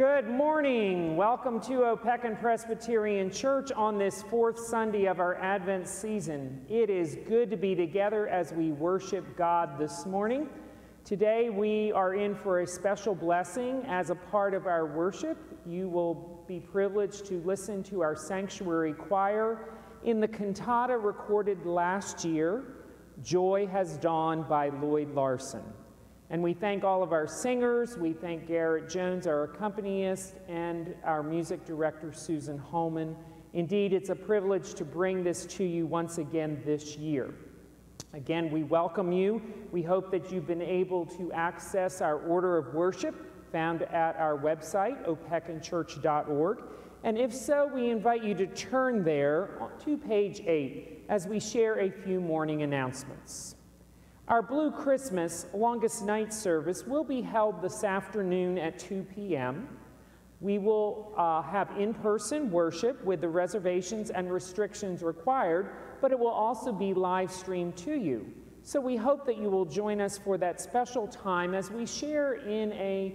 Good morning. Welcome to Opequon Presbyterian Church on this fourth Sunday of our Advent season. It is good to be together as we worship God this morning. Today we are in for a special blessing. As a part of our worship, you will be privileged to listen to our sanctuary choir in the cantata recorded last year, Joy Has Dawned by Lloyd Larson. And we thank all of our singers. We thank Garrett Jones, our accompanist, and our music director, Susan Holman. Indeed, it's a privilege to bring this to you once again this year. Again, we welcome you. We hope that you've been able to access our order of worship found at our website, opequonchurch.org. And if so, we invite you to turn there to page 8 as we share a few morning announcements. Our Blue Christmas Longest Night service will be held this afternoon at 2 p.m. We will have in-person worship with the reservations and restrictions required, but it will also be live streamed to you. So we hope that you will join us for that special time as we share in a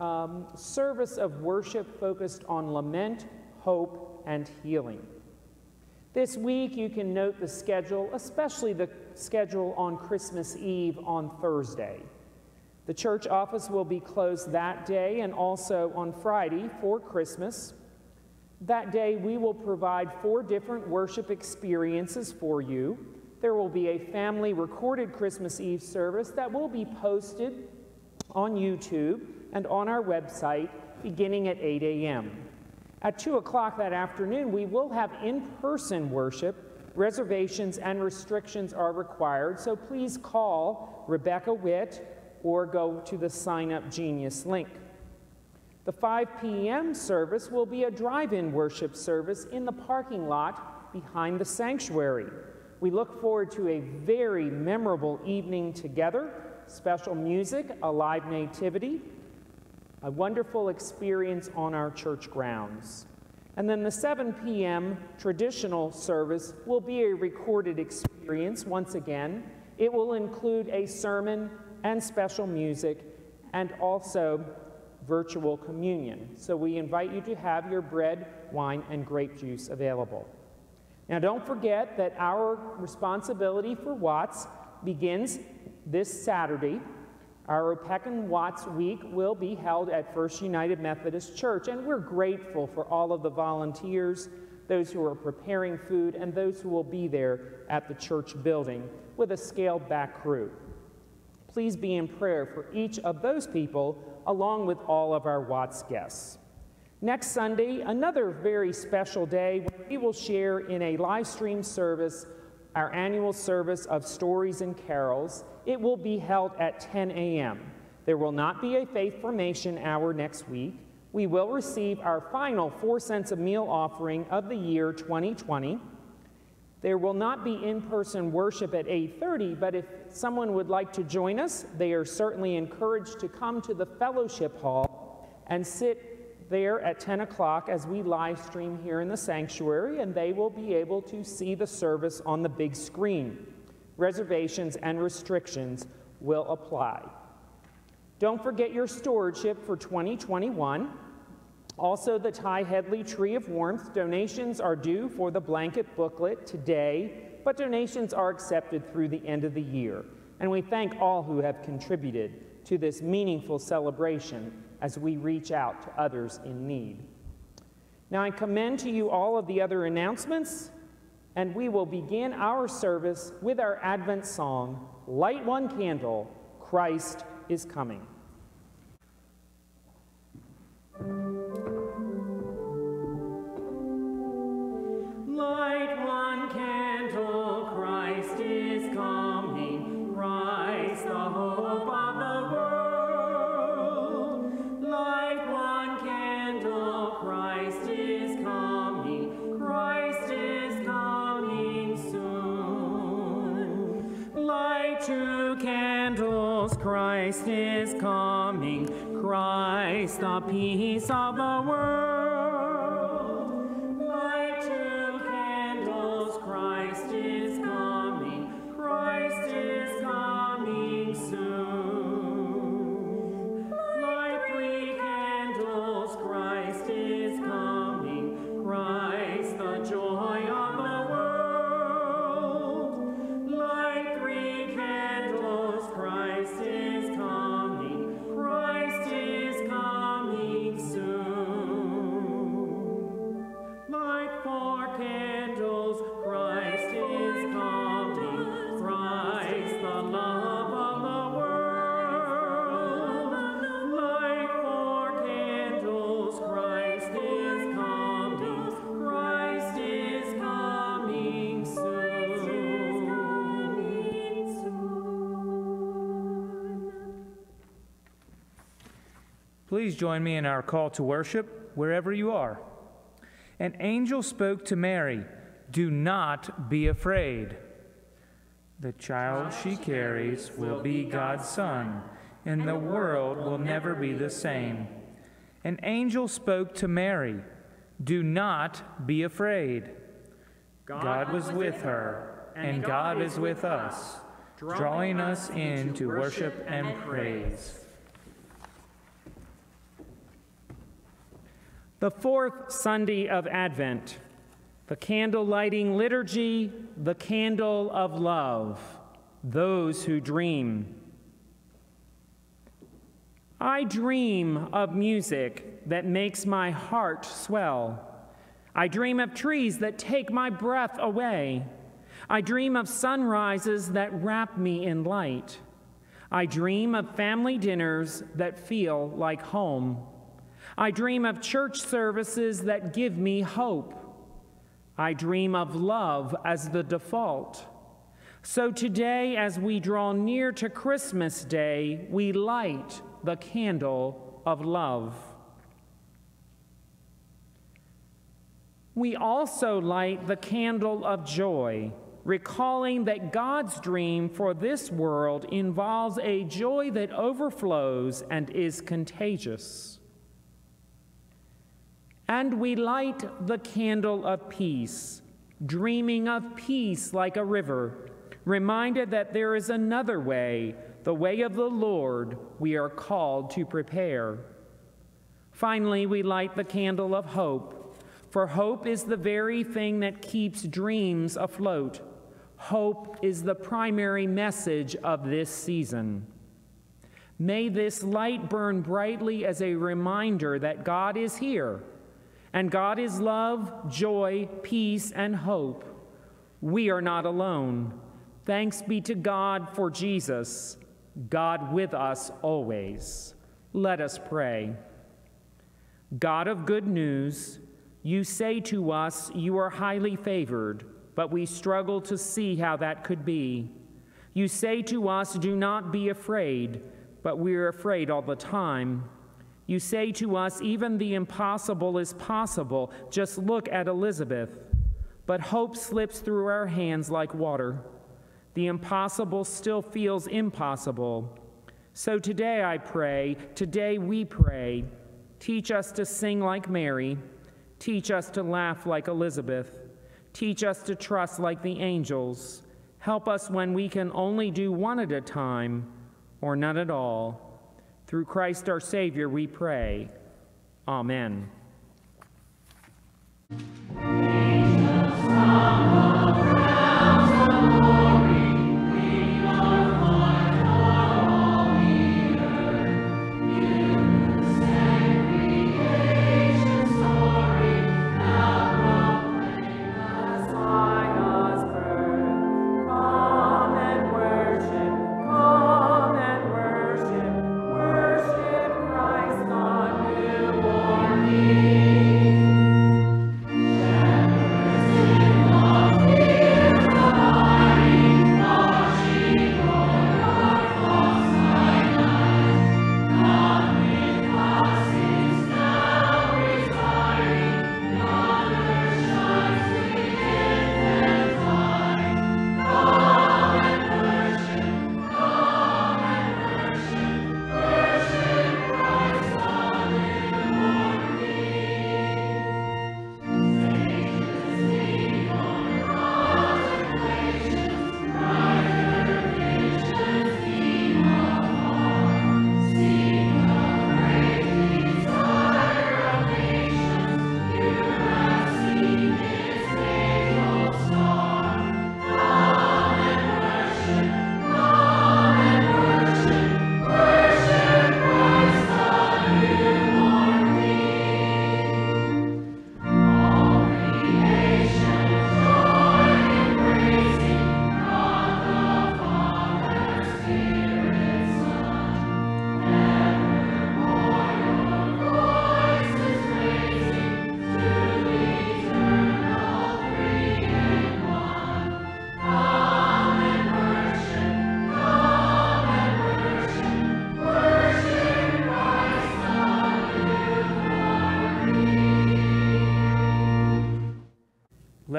service of worship focused on lament, hope, and healing. This week, you can note the schedule, especially the schedule on Christmas Eve on Thursday. The church office will be closed that day and also on Friday for Christmas. That day, we will provide 4 different worship experiences for you. There will be a family recorded Christmas Eve service that will be posted on YouTube and on our website beginning at 8 a.m. At 2 o'clock that afternoon, we will have in-person worship. Reservations and restrictions are required, so please call Rebecca Witt or go to the Sign Up Genius link. The 5 p.m. service will be a drive-in worship service in the parking lot behind the sanctuary. We look forward to a very memorable evening together, special music, a live nativity, a wonderful experience on our church grounds. And then the 7 p.m. traditional service will be a recorded experience once again. It will include a sermon and special music and also virtual communion. So we invite you to have your bread, wine, and grape juice available. Now don't forget that our responsibility for Watts begins this Saturday. Our Opequon Watts Week will be held at First United Methodist Church, and we're grateful for all of the volunteers, those who are preparing food, and those who will be there at the church building with a scaled-back crew. Please be in prayer for each of those people, along with all of our Watts guests. Next Sunday, another very special day, where we will share in a live stream service our annual service of Stories and Carols. It will be held at 10 a.m. There will not be a faith formation hour next week. We will receive our final 4 cents a meal offering of the year 2020. There will not be in-person worship at 8:30, but if someone would like to join us, they are certainly encouraged to come to the fellowship hall and sit there at 10 o'clock as we live stream here in the sanctuary, and they will be able to see the service on the big screen. Reservations and restrictions will apply. Don't forget your stewardship for 2021. Also, the Ty Headley Tree of Warmth donations are due for the blanket booklet today, but donations are accepted through the end of the year. And we thank all who have contributed to this meaningful celebration as we reach out to others in need. Now I commend to you all of the other announcements, and we will begin our service with our Advent song, Light One Candle, Christ is Coming. Light one candle, Christ is coming, Christ the hope of the world. Light one candle, Christ is coming, Christ is coming soon. Light 2 candles, Christ is coming, Christ the peace of the world. Light 2 candles, Christ is coming, Christ is coming soon. Light 3 candles, Christ Please join me in our call to worship wherever you are. An angel spoke to Mary, "Do not be afraid. The child she carries will be God's Son, and the world will never be the same." An angel spoke to Mary, "Do not be afraid." God was with her, and God is with us, drawing us in to worship and praise. The fourth Sunday of Advent, the candle-lighting liturgy, the candle of love, those who dream. I dream of music that makes my heart swell. I dream of trees that take my breath away. I dream of sunrises that wrap me in light. I dream of family dinners that feel like home. I dream of church services that give me hope. I dream of love as the default. So today, as we draw near to Christmas Day, we light the candle of love. We also light the candle of joy, recalling that God's dream for this world involves a joy that overflows and is contagious. And we light the candle of peace, dreaming of peace like a river, reminded that there is another way, the way of the Lord, we are called to prepare. Finally, we light the candle of hope, for hope is the very thing that keeps dreams afloat. Hope is the primary message of this season. May this light burn brightly as a reminder that God is here, and God is love, joy, peace, and hope. We are not alone. Thanks be to God for Jesus, God with us always. Let us pray. God of good news, you say to us you are highly favored, but we struggle to see how that could be. You say to us, do not be afraid, but we are afraid all the time. You say to us, even the impossible is possible. Just look at Elizabeth. But hope slips through our hands like water. The impossible still feels impossible. So today I pray, today we pray, teach us to sing like Mary, teach us to laugh like Elizabeth, teach us to trust like the angels. Help us when we can only do one at a time or none at all. Through Christ our Savior we pray. Amen. Christ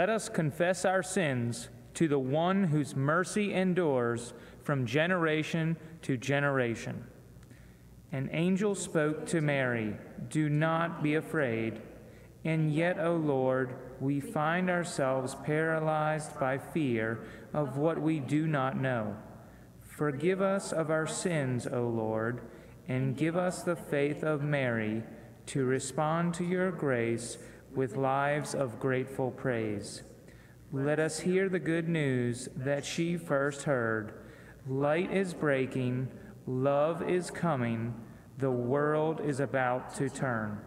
let us confess our sins to the one whose mercy endures from generation to generation. An angel spoke to Mary, "Do not be afraid." And yet, O Lord, we find ourselves paralyzed by fear of what we do not know. Forgive us of our sins, O Lord, and give us the faith of Mary to respond to your grace with lives of grateful praise. Let us hear the good news that she first heard. Light is breaking, love is coming, the world is about to turn.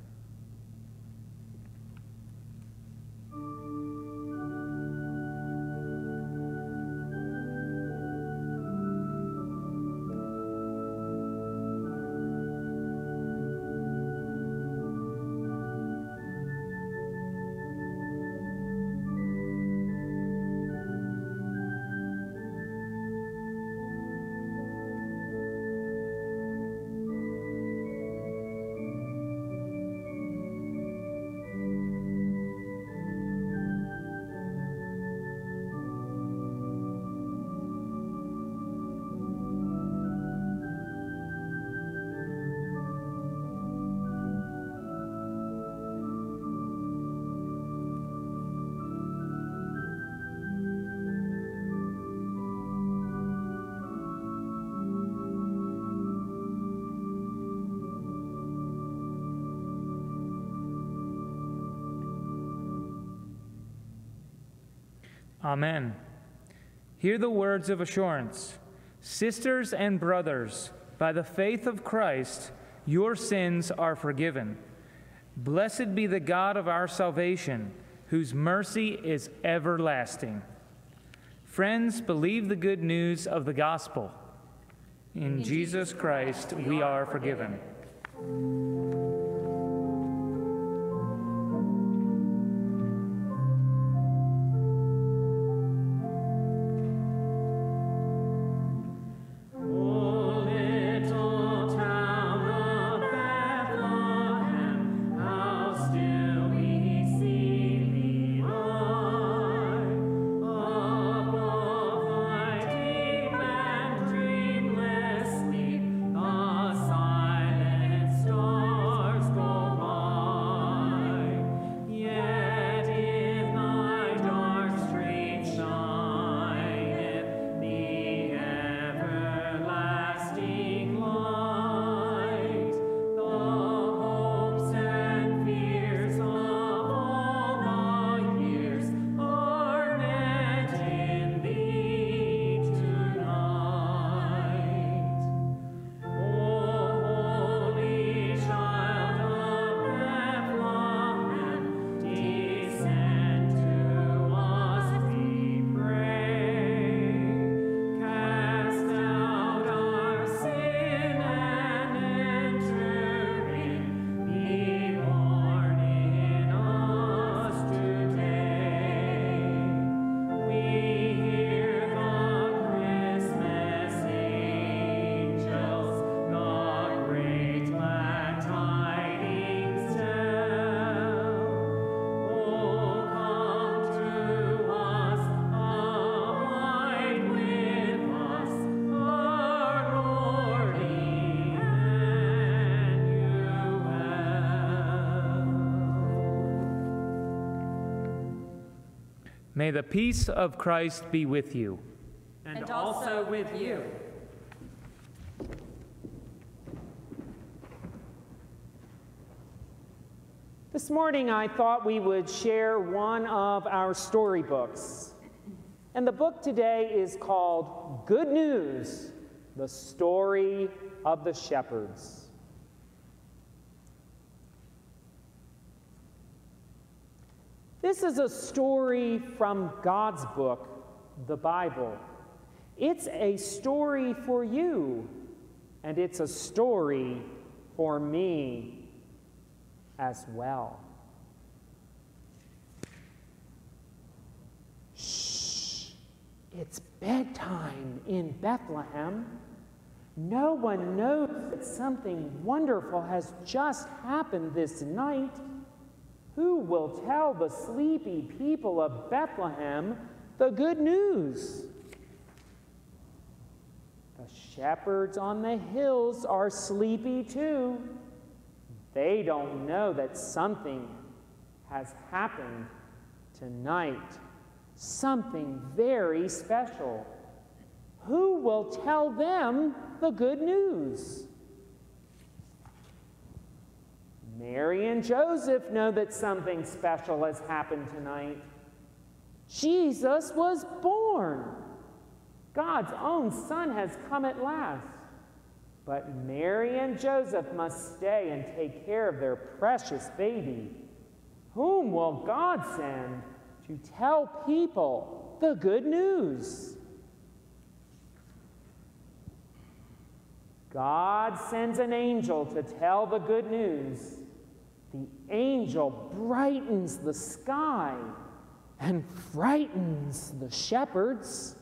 Amen. Hear the words of assurance. Sisters and brothers, by the faith of Christ, your sins are forgiven. Blessed be the God of our salvation, whose mercy is everlasting. Friends, believe the good news of the gospel. In Jesus Christ, we are forgiven. May the peace of Christ be with you. And also with you. This morning I thought we would share one of our storybooks. And the book today is called Good News, the Story of the Shepherds. This is a story from God's book, the Bible. It's a story for you, and it's a story for me as well. Shh! It's bedtime in Bethlehem. No one knows that something wonderful has just happened this night. Who will tell the sleepy people of Bethlehem the good news? The shepherds on the hills are sleepy too. They don't know that something has happened tonight, something very special. Who will tell them the good news? Mary and Joseph know that something special has happened tonight. Jesus was born. God's own Son has come at last. But Mary and Joseph must stay and take care of their precious baby. Whom will God send to tell people the good news? God sends an angel to tell the good news. The angel brightens the sky and frightens the shepherds.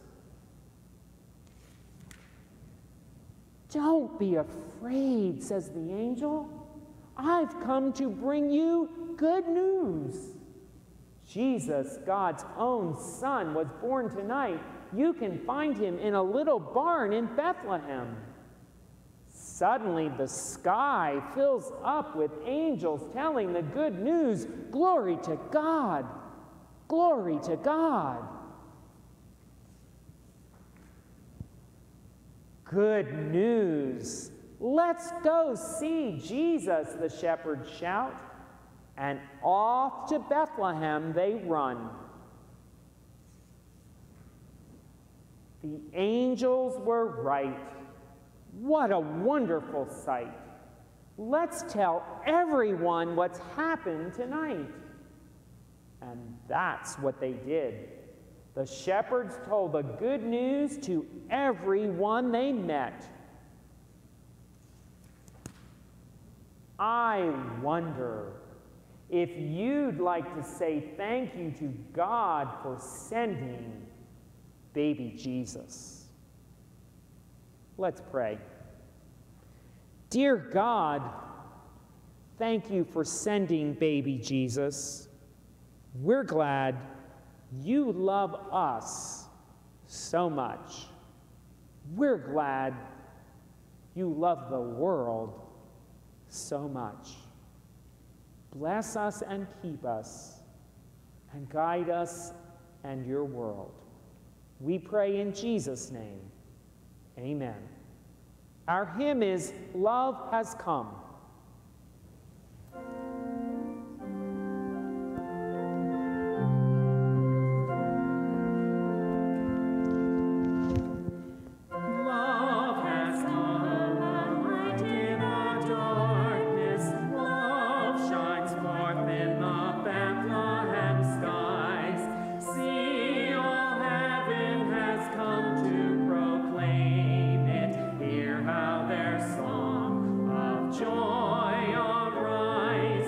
Don't be afraid, says the angel. I've come to bring you good news. Jesus, God's own Son, was born tonight. You can find him in a little barn in Bethlehem. Suddenly, the sky fills up with angels telling the good news. Glory to God! Glory to God! Good news! Let's go see Jesus, the shepherds shout. And off to Bethlehem they run. The angels were right. What a wonderful sight. Let's tell everyone what's happened tonight. And that's what they did. The shepherds told the good news to everyone they met. I wonder if you'd like to say thank you to God for sending baby Jesus. Let's pray. Dear God, thank you for sending baby Jesus. We're glad you love us so much. We're glad you love the world so much. Bless us and keep us, and guide us and your world. We pray in Jesus' name. Amen. Our hymn is Love Has Come. Joy arise.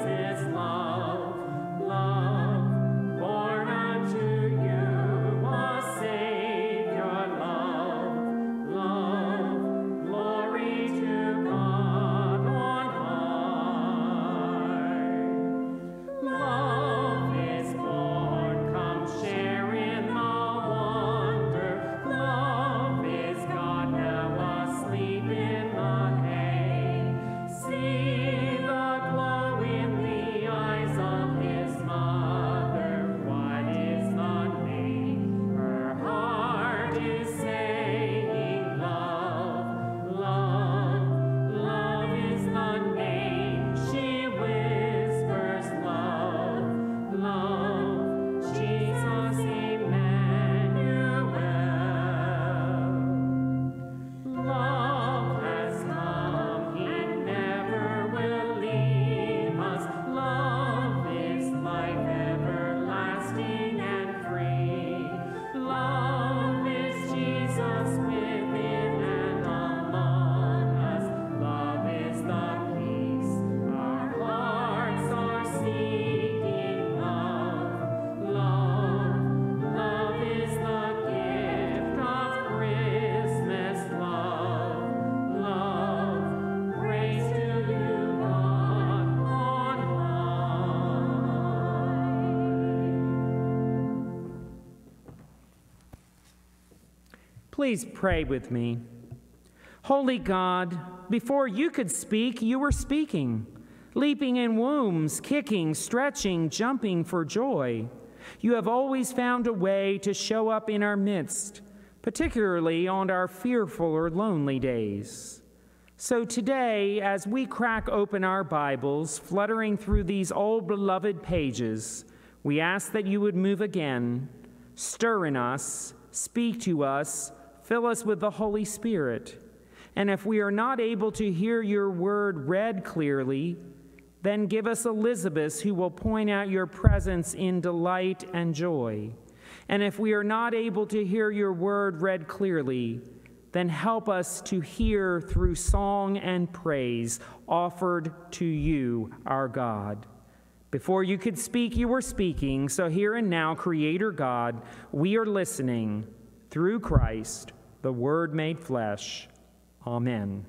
Please pray with me. Holy God, before you could speak, you were speaking, leaping in wombs, kicking, stretching, jumping for joy. You have always found a way to show up in our midst, particularly on our fearful or lonely days. So today, as we crack open our Bibles, fluttering through these old beloved pages, we ask that you would move again, stir in us, speak to us, fill us with the Holy Spirit. And if we are not able to hear your word read clearly, then give us Elizabeth, who will point out your presence in delight and joy. And if we are not able to hear your word read clearly, then help us to hear through song and praise offered to you, our God. Before you could speak, you were speaking. So here and now, Creator God, we are listening through Christ, the Word made flesh. Amen.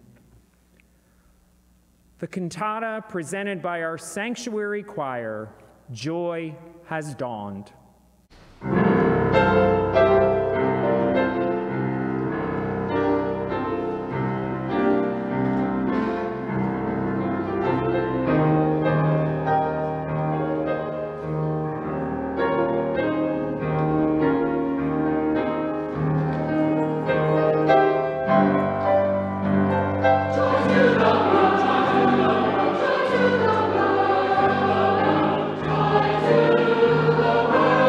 The cantata presented by our sanctuary choir, Joy Has Dawned. Joy to the world.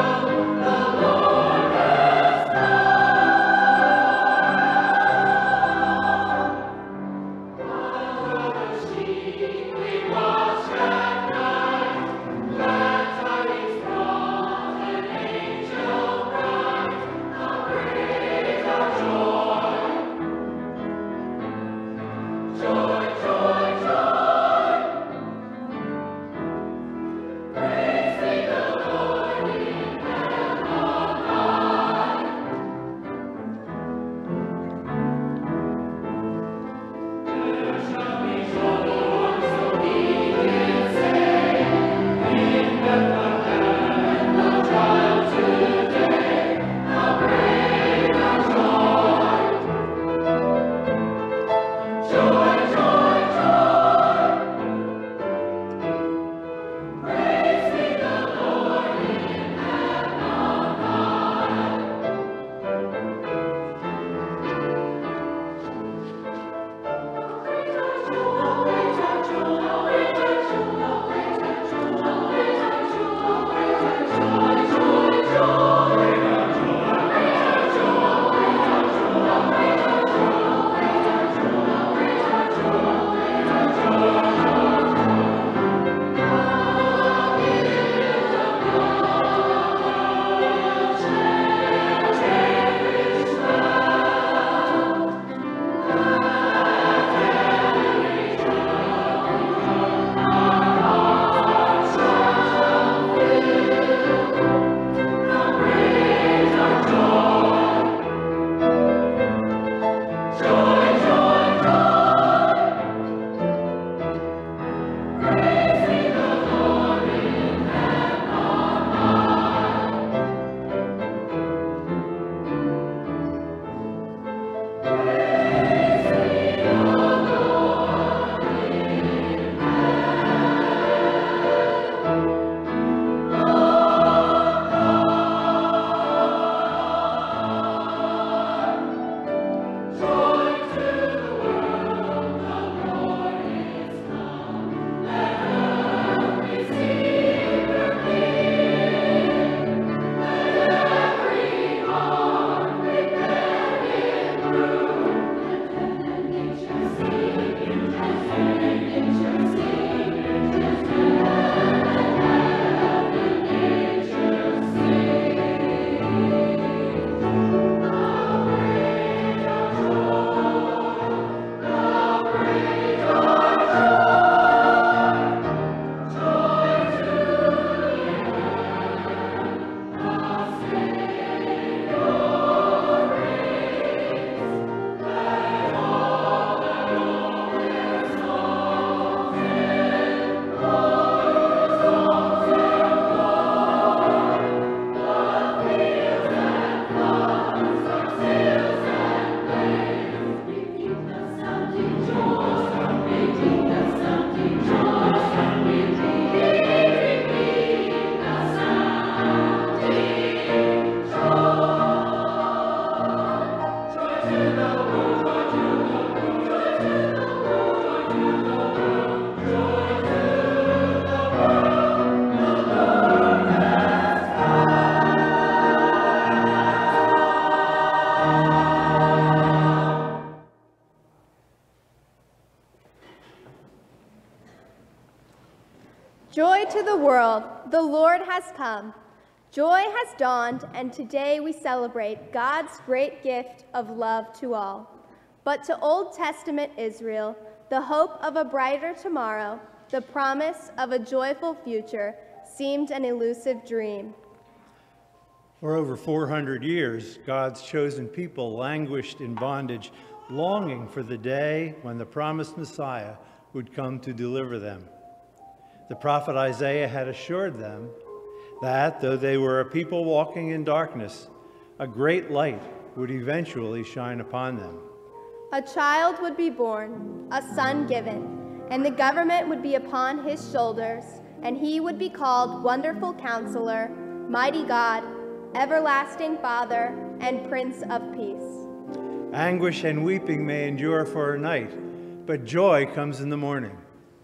world, the Lord has come. Joy has dawned, and today we celebrate God's great gift of love to all. But to Old Testament Israel, the hope of a brighter tomorrow, the promise of a joyful future, seemed an elusive dream. For over 400 years, God's chosen people languished in bondage, longing for the day when the promised Messiah would come to deliver them. The prophet Isaiah had assured them that, though they were a people walking in darkness, a great light would eventually shine upon them. A child would be born, a son given, and the government would be upon his shoulders, and he would be called Wonderful Counselor, Mighty God, Everlasting Father, and Prince of Peace. Anguish and weeping may endure for a night, but joy comes in the morning.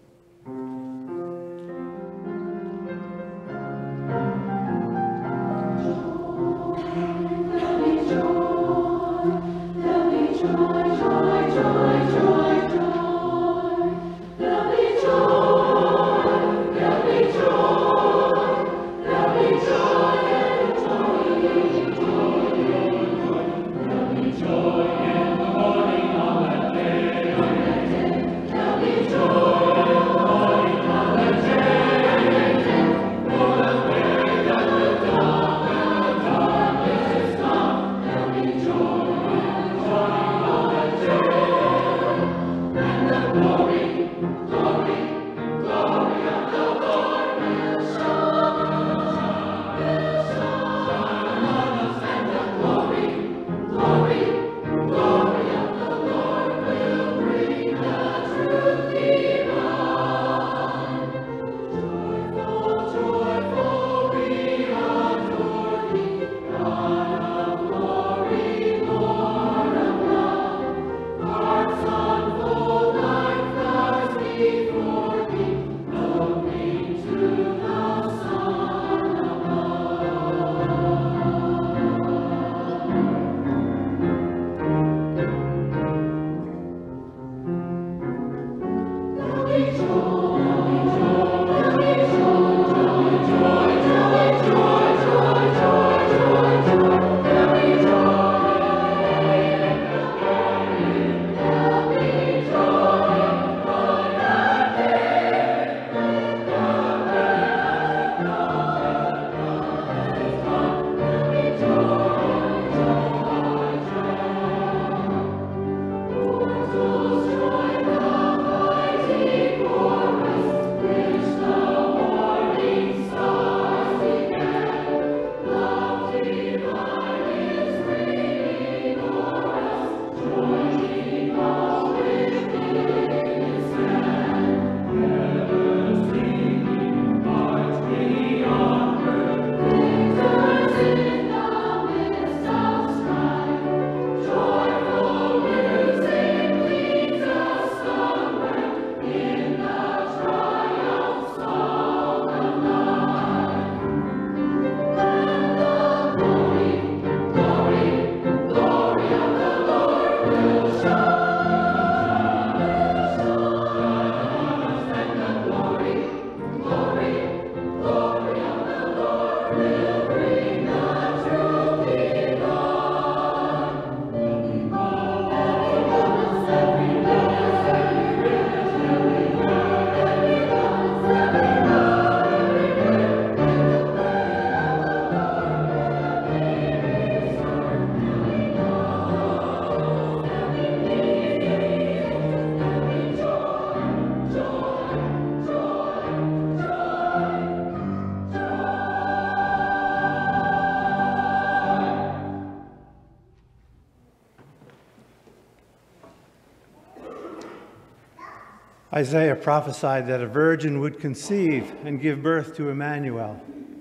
Isaiah prophesied that a virgin would conceive and give birth to Emmanuel.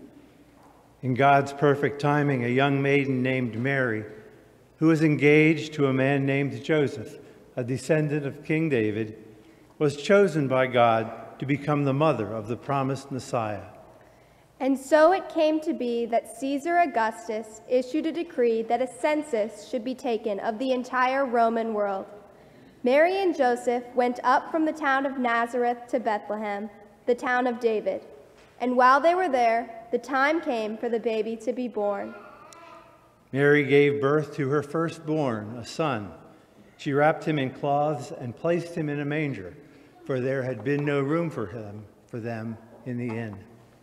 In God's perfect timing, a young maiden named Mary, who was engaged to a man named Joseph, a descendant of King David, was chosen by God to become the mother of the promised Messiah. And so it came to be that Caesar Augustus issued a decree that a census should be taken of the entire Roman world. Mary and Joseph went up from the town of Nazareth to Bethlehem, the town of David, And while they were there, the time came for the baby to be born. Mary gave birth to her firstborn, a son. She wrapped him in cloths and placed him in a manger, for there had been no room for them in the inn.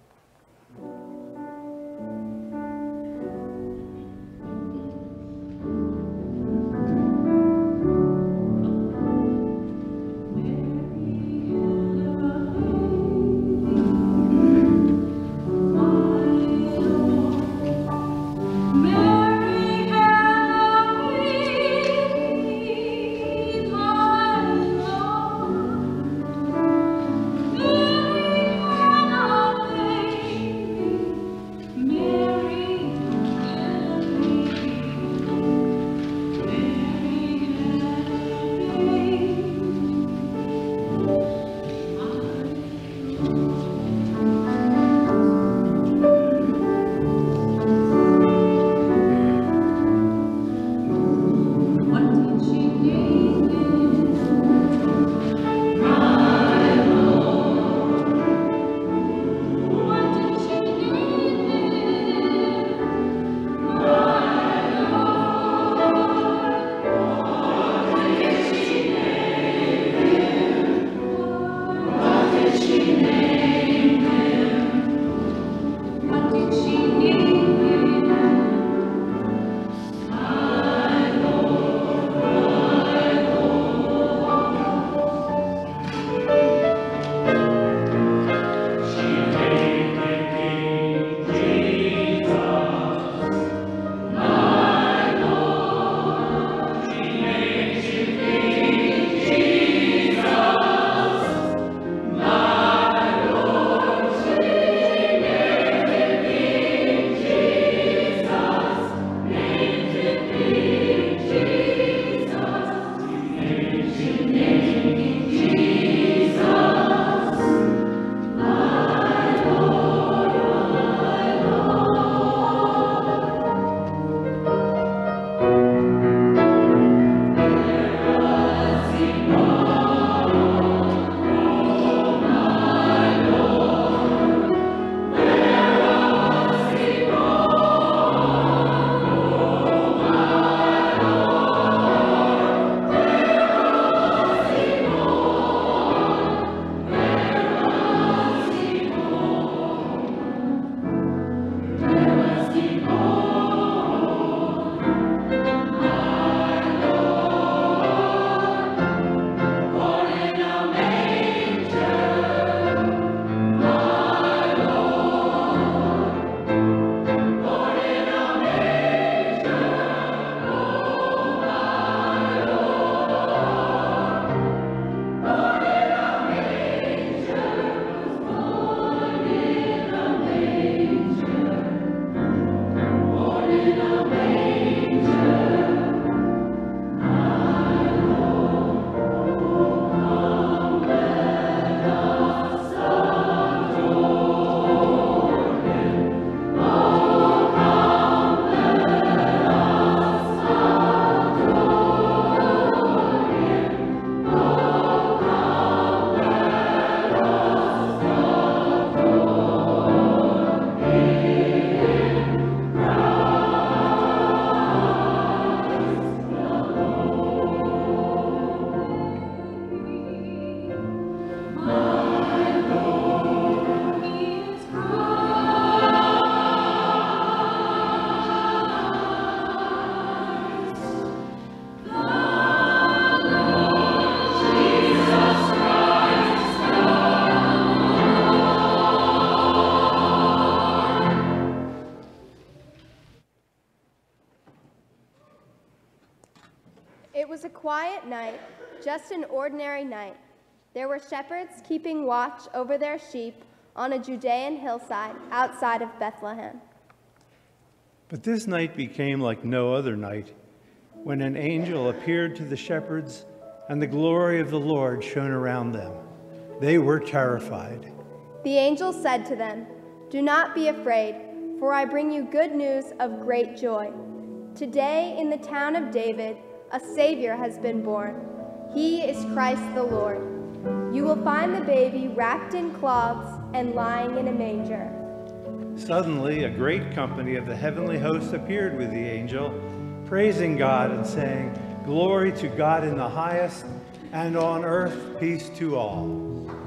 It was a quiet night, just an ordinary night. There were shepherds keeping watch over their sheep on a Judean hillside outside of Bethlehem. But this night became like no other night, when an angel appeared to the shepherds and the glory of the Lord shone around them. They were terrified. The angel said to them, "Do not be afraid, for I bring you good news of great joy. Today in the town of David, a Savior has been born. He is Christ the Lord. You will find the baby wrapped in cloths and lying in a manger. Suddenly, a great company of the heavenly host appeared with the angel, praising God and saying, "Glory to God in the highest, and on earth peace to all."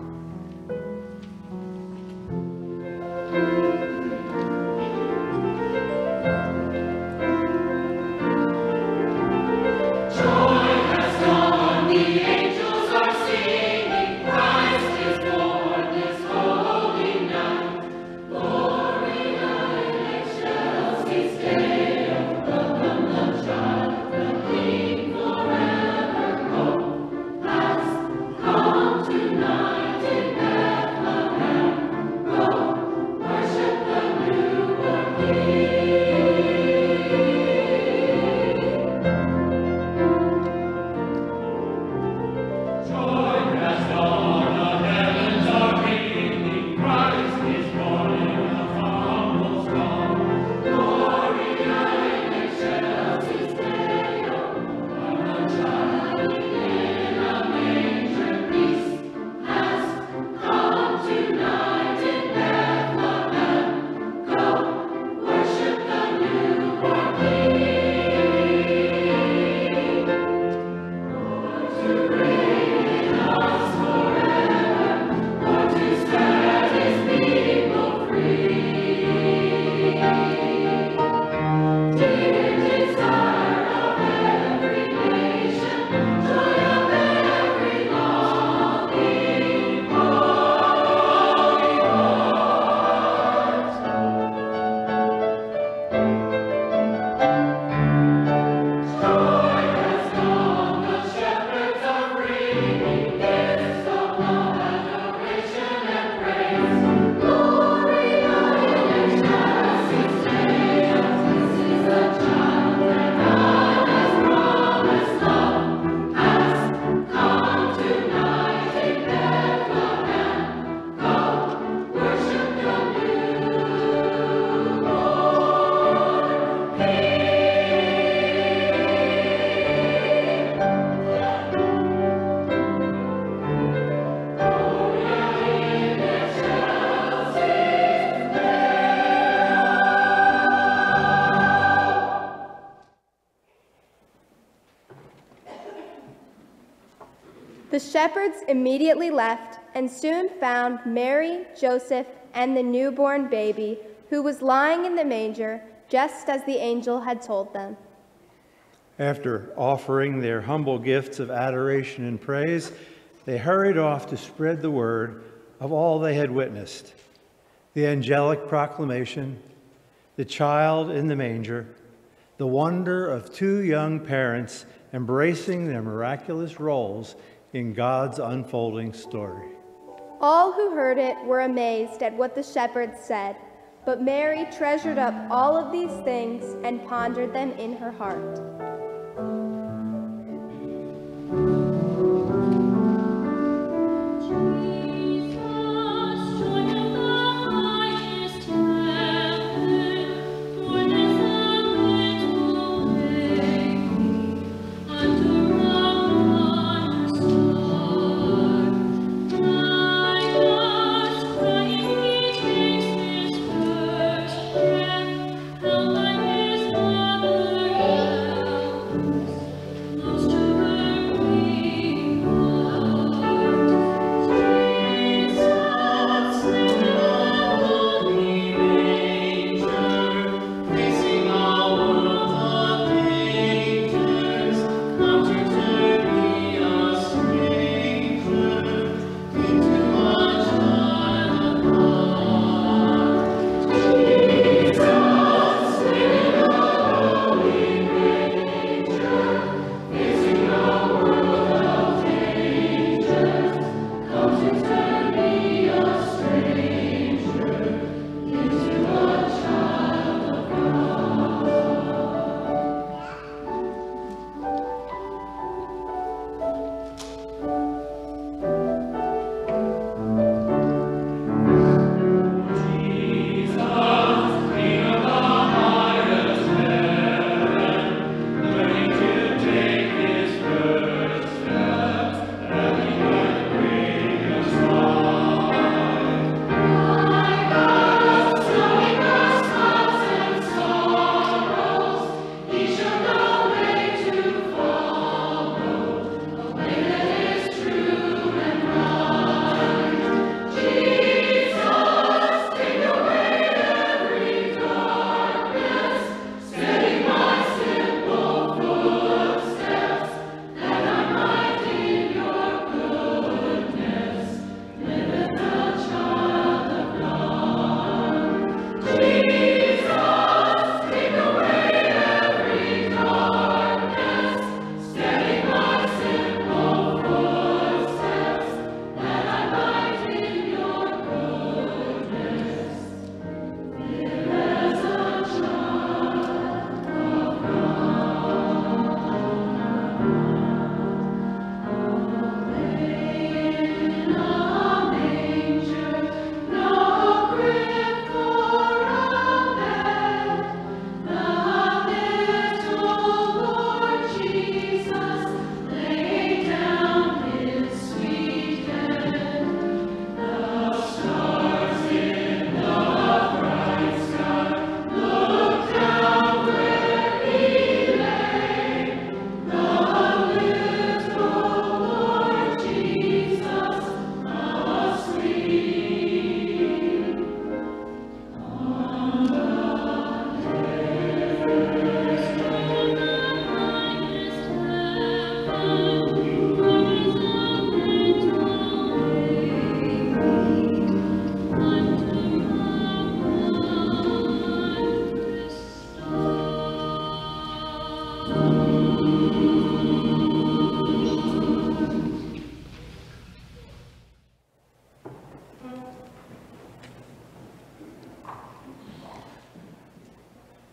The shepherds immediately left and soon found Mary, Joseph, and the newborn baby, who was lying in the manger, just as the angel had told them. After offering their humble gifts of adoration and praise, they hurried off to spread the word of all they had witnessed: the angelic proclamation, the child in the manger, the wonder of two young parents embracing their miraculous roles in God's unfolding story. All who heard it were amazed at what the shepherds said, but Mary treasured up all of these things and pondered them in her heart.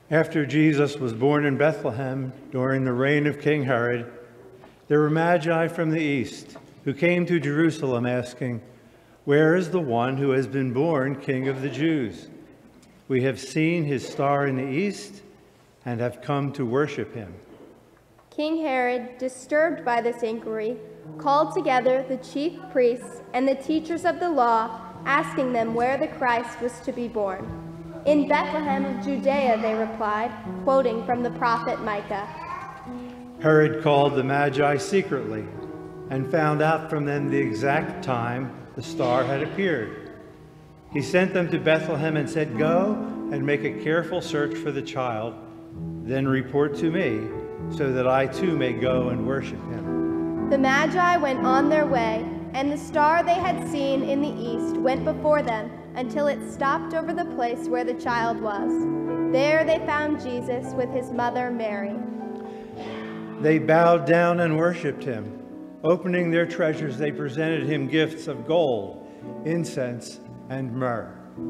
After Jesus was born in Bethlehem during the reign of King Herod, there were magi from the east who came to Jerusalem asking, "Where is the one who has been born King of the Jews? We have seen his star in the east and have come to worship him." King Herod, disturbed by this inquiry, called together the chief priests and the teachers of the law, asking them where the Christ was to be born. "In Bethlehem of Judea," they replied, quoting from the prophet Micah. Herod called the magi secretly and found out from them the exact time the star had appeared. He sent them to Bethlehem and said, "Go and make a careful search for the child, then report to me, so that I too may go and worship him." The Magi went on their way, and the star they had seen in the east went before them until it stopped over the place where the child was. There they found Jesus with his mother Mary. They bowed down and worshiped him. Opening their treasures, they presented him gifts of gold, incense, and myrrh.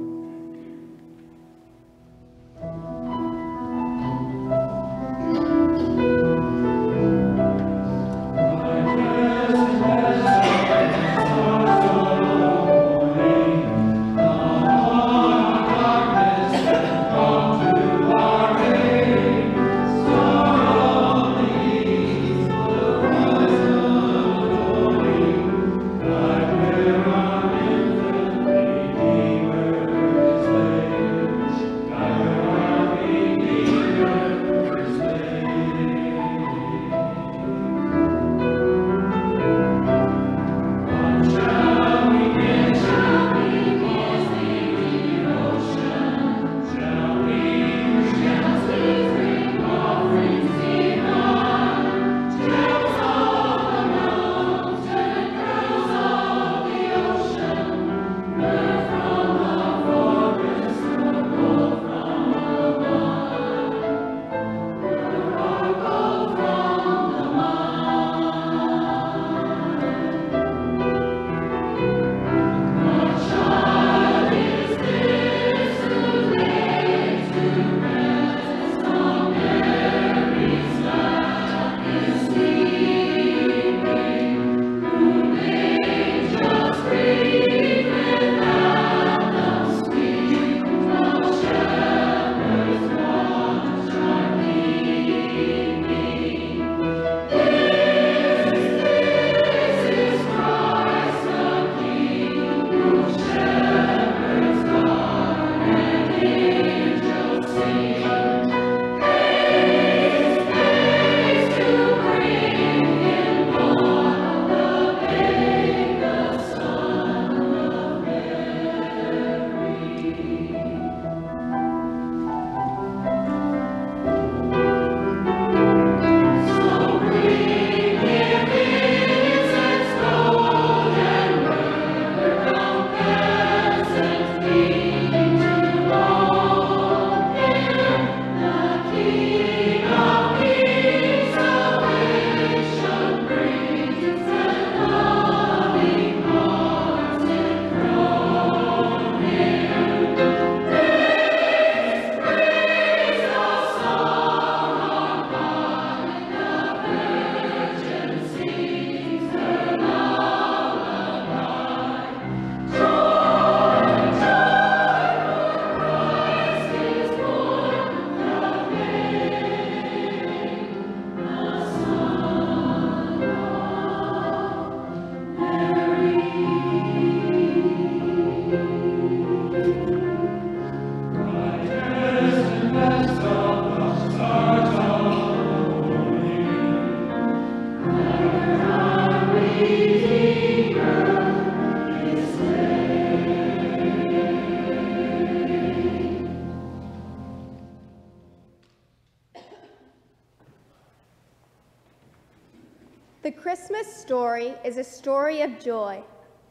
The Christmas story is a story of joy.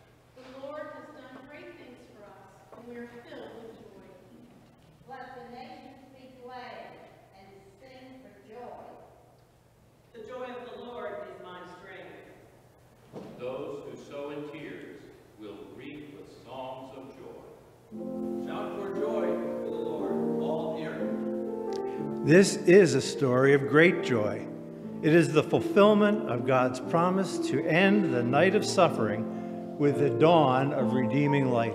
The Lord has done great things for us, and we are filled with joy. Let the nations be glad and sing for joy. The joy of the Lord is my strength. Those who sow in tears will reap with songs of joy. Shout for joy to the Lord, all the earth. This is a story of great joy. It is the fulfillment of God's promise to end the night of suffering with the dawn of redeeming light.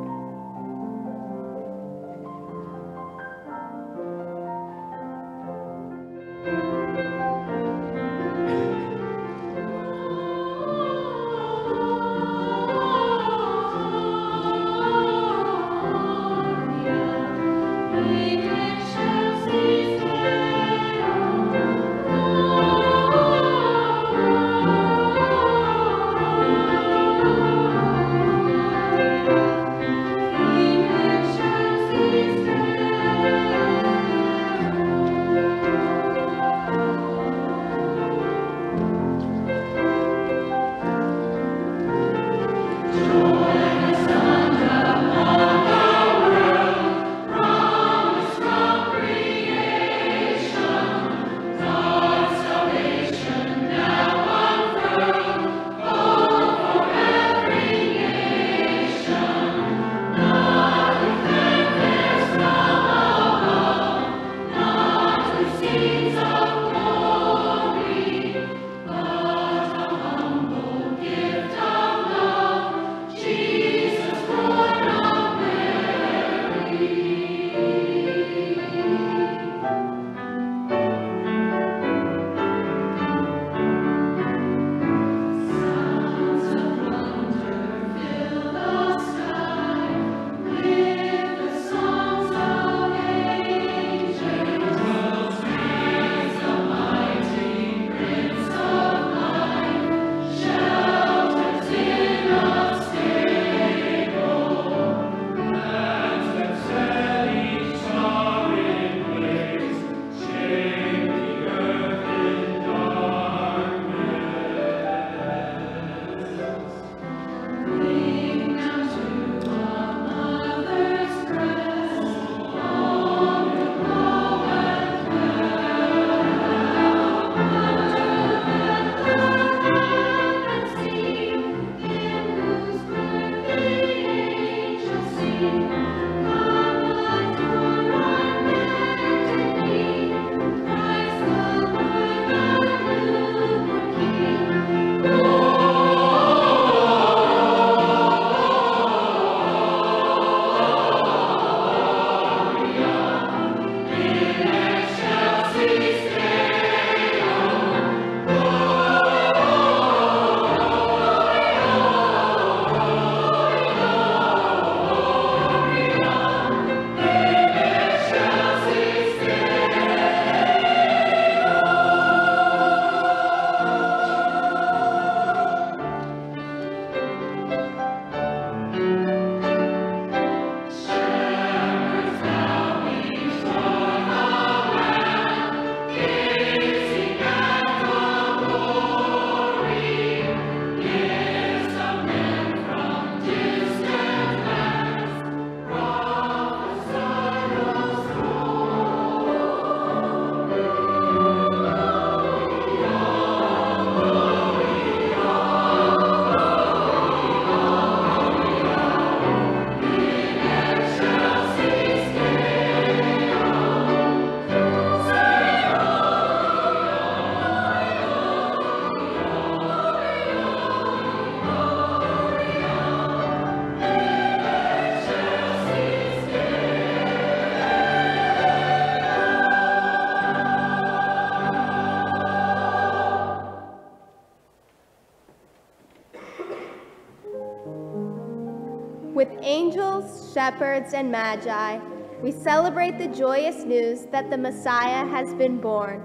With angels, shepherds, and magi, we celebrate the joyous news that the Messiah has been born.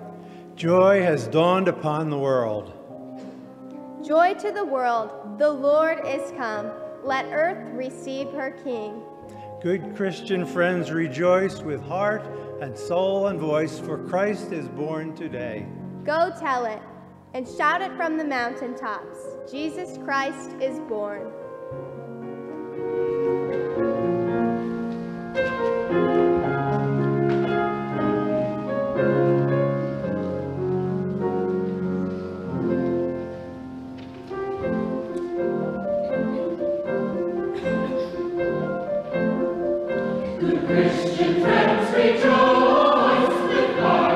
Joy has dawned upon the world. Joy to the world, the Lord is come. Let earth receive her King. Good Christian friends, rejoice with heart and soul and voice, for Christ is born today. Go tell it, and shout it from the mountaintops. Jesus Christ is born. Christian friends, rejoice with heart.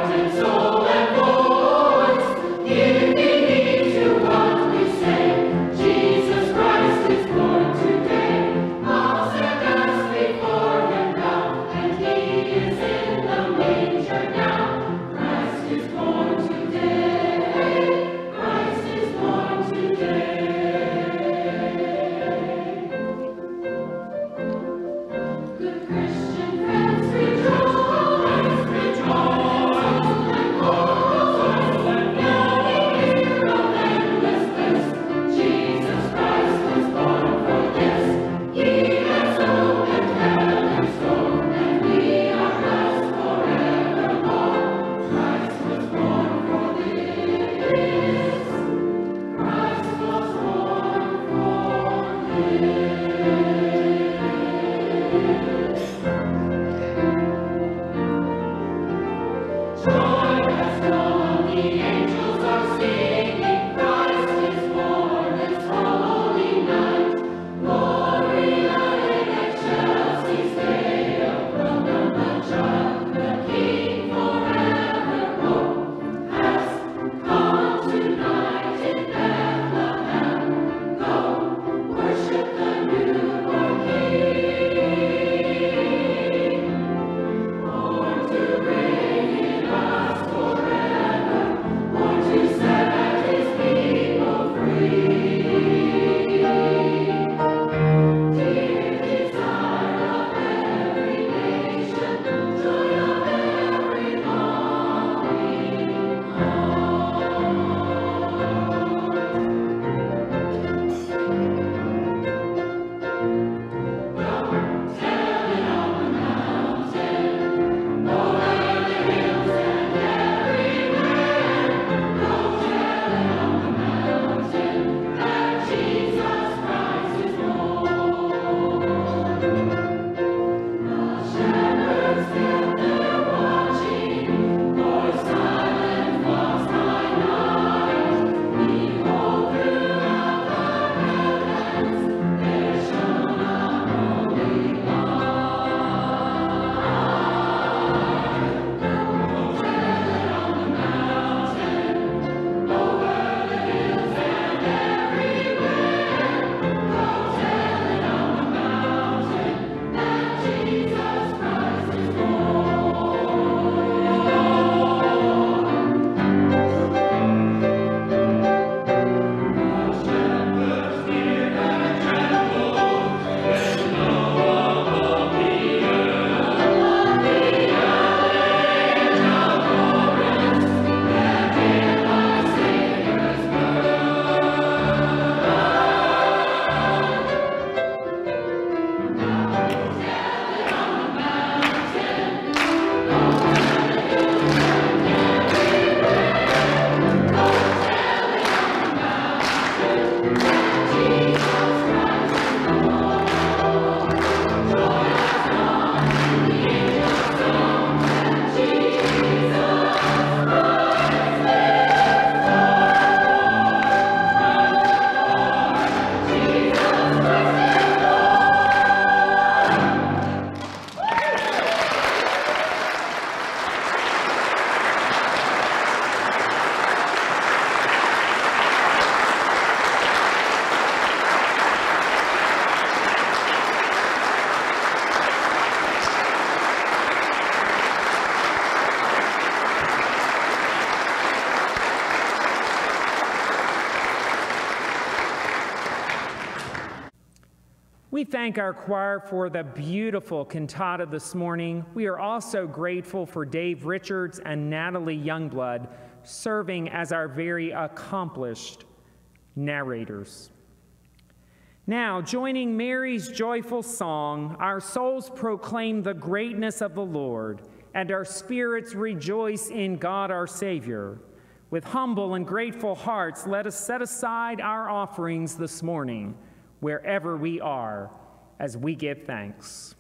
We thank our choir for the beautiful cantata this morning. We are also grateful for Dave Richards and Natalie Youngblood serving as our very accomplished narrators. Now, joining Mary's joyful song, our souls proclaim the greatness of the Lord, and our spirits rejoice in God our Savior. With humble and grateful hearts, let us set aside our offerings this morning, wherever we are, as we give thanks.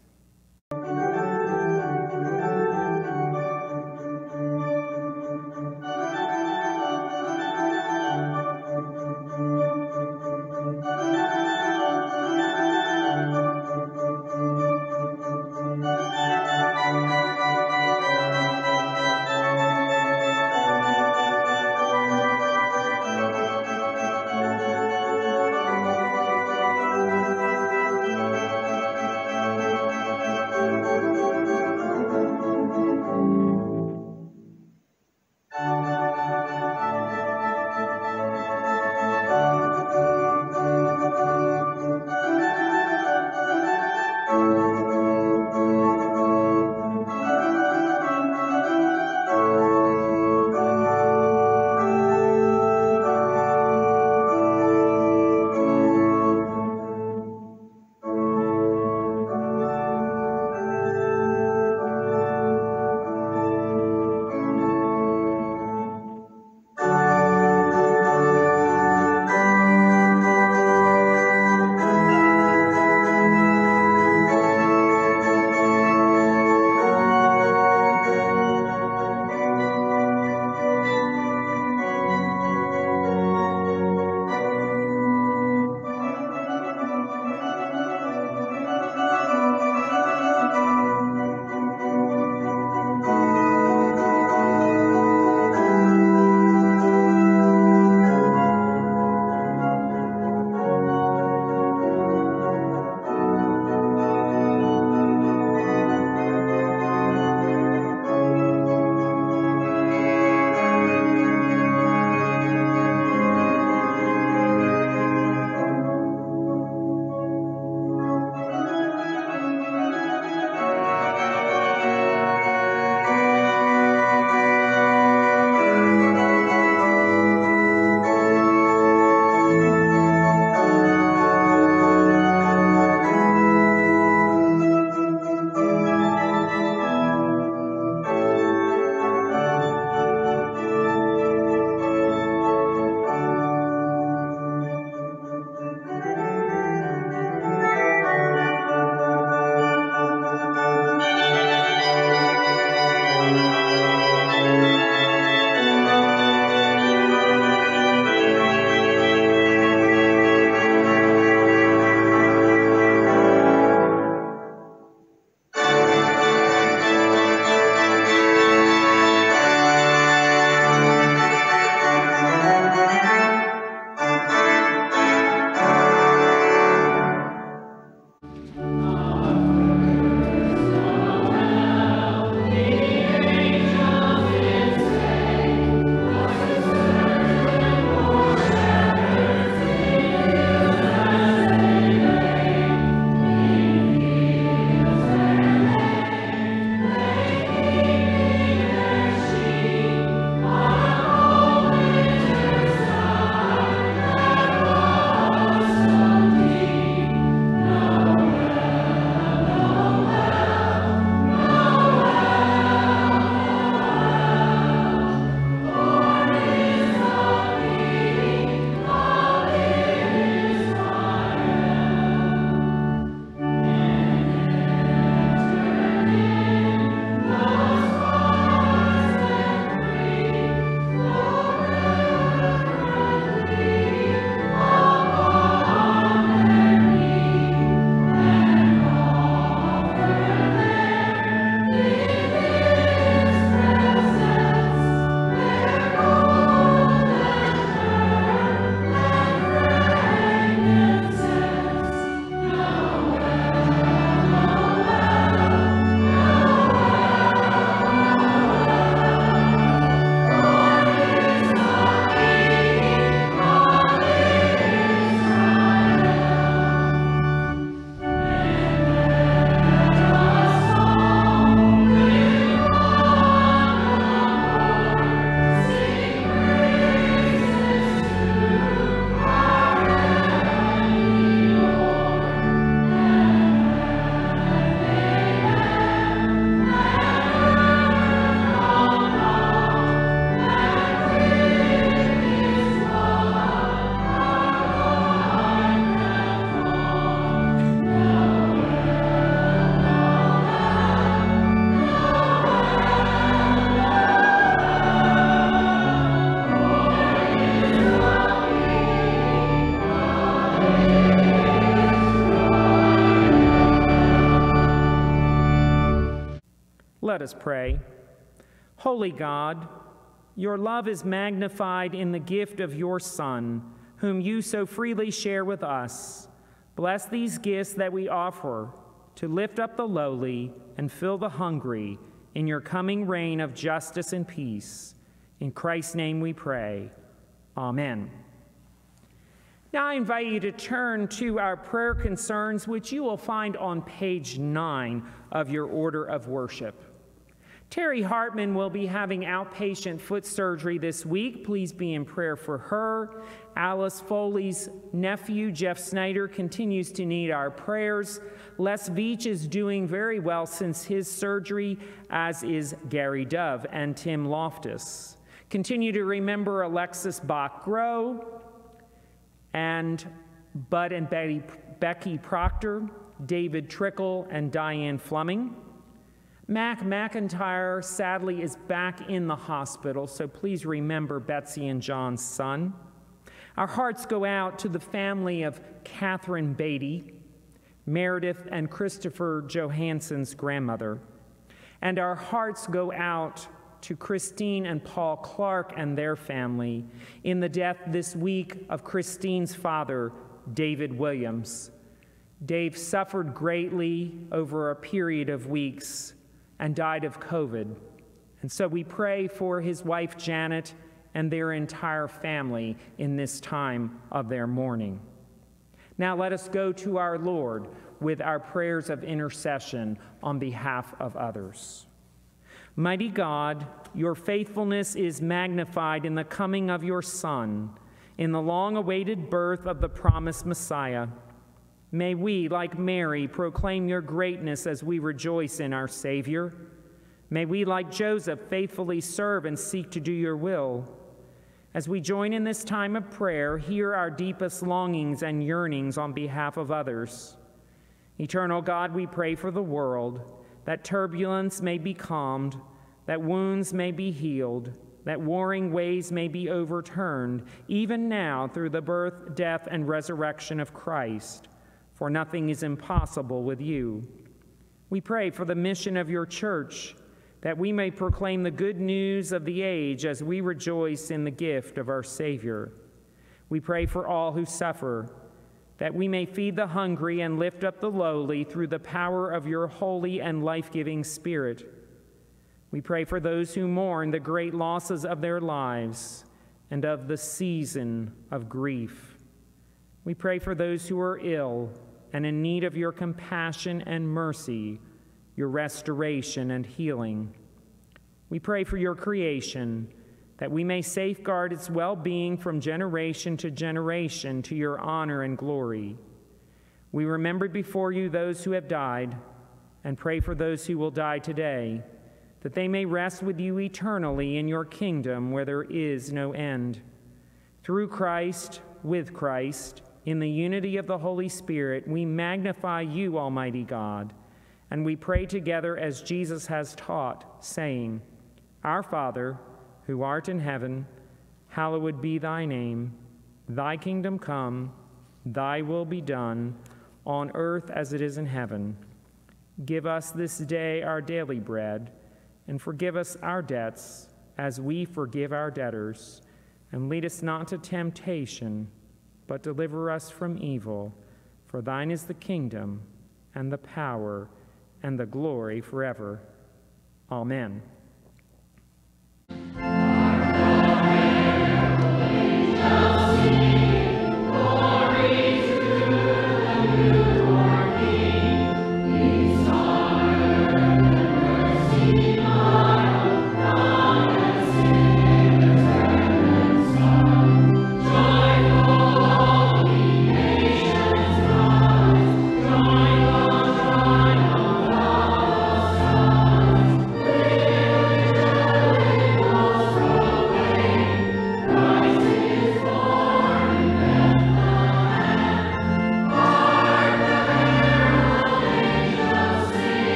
Let us pray. Holy God, your love is magnified in the gift of your Son, whom you so freely share with us. Bless these gifts that we offer to lift up the lowly and fill the hungry in your coming reign of justice and peace. In Christ's name we pray. Amen. Now I invite you to turn to our prayer concerns, which you will find on page 9 of your order of worship. Terry Hartman will be having outpatient foot surgery this week. Please be in prayer for her. Alice Foley's nephew, Jeff Snyder, continues to need our prayers. Les Veach is doing very well since his surgery, as is Gary Dove and Tim Loftus. Continue to remember Alexis Bach-Grow and Bud and Becky Proctor, David Trickle, and Diane Fleming. Mac McIntyre sadly is back in the hospital, so please remember Betsy and John's son. Our hearts go out to the family of Catherine Beatty, Meredith and Christopher Johansson's grandmother. And our hearts go out to Christine and Paul Clark and their family in the death this week of Christine's father, David Williams. Dave suffered greatly over a period of weeks and died of COVID. And so we pray for his wife, Janet, and their entire family in this time of their mourning. Now let us go to our Lord with our prayers of intercession on behalf of others. Mighty God, your faithfulness is magnified in the coming of your Son, in the long-awaited birth of the promised Messiah. May we, like Mary, proclaim your greatness as we rejoice in our Savior. May we, like Joseph, faithfully serve and seek to do your will. As we join in this time of prayer, hear our deepest longings and yearnings on behalf of others. Eternal God, we pray for the world, that turbulence may be calmed, that wounds may be healed, that warring ways may be overturned, even now through the birth, death, and resurrection of Christ. For nothing is impossible with you. We pray for the mission of your church, that we may proclaim the good news of the age as we rejoice in the gift of our Savior. We pray for all who suffer, that we may feed the hungry and lift up the lowly through the power of your holy and life-giving Spirit. We pray for those who mourn the great losses of their lives and of the season of grief. We pray for those who are ill and in need of your compassion and mercy, your restoration and healing. We pray for your creation, that we may safeguard its well-being from generation to generation to your honor and glory. We remember before you those who have died, and pray for those who will die today, that they may rest with you eternally in your kingdom where there is no end. Through Christ, with Christ, in the unity of the Holy Spirit, we magnify you, Almighty God, and we pray together as Jesus has taught, saying, Our Father, who art in heaven, hallowed be thy name. Thy kingdom come, thy will be done, on earth as it is in heaven. Give us this day our daily bread, and forgive us our debts as we forgive our debtors. And lead us not into temptation, but deliver us from evil. For thine is the kingdom, and the power, and the glory forever. Amen. Amen.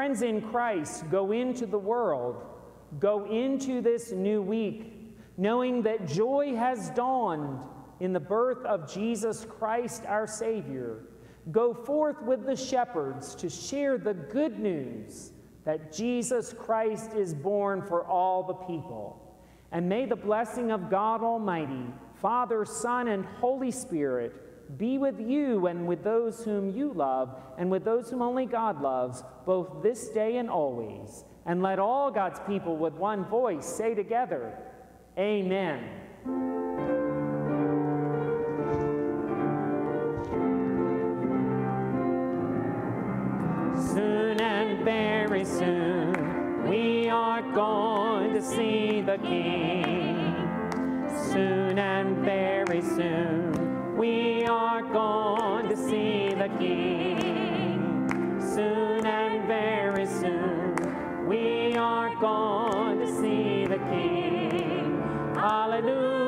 Friends in Christ, go into the world, go into this new week, knowing that joy has dawned in the birth of Jesus Christ our Savior. Go forth with the shepherds to share the good news that Jesus Christ is born for all the people. And may the blessing of God Almighty, Father, Son, and Holy Spirit be with you and with those whom you love and with those whom only God loves, both this day and always. And let all God's people with one voice say together, Amen. Soon and very soon we are going to see the King. Soon and very soon we are going to see the King. Soon and very soon we are going to see the King. Hallelujah.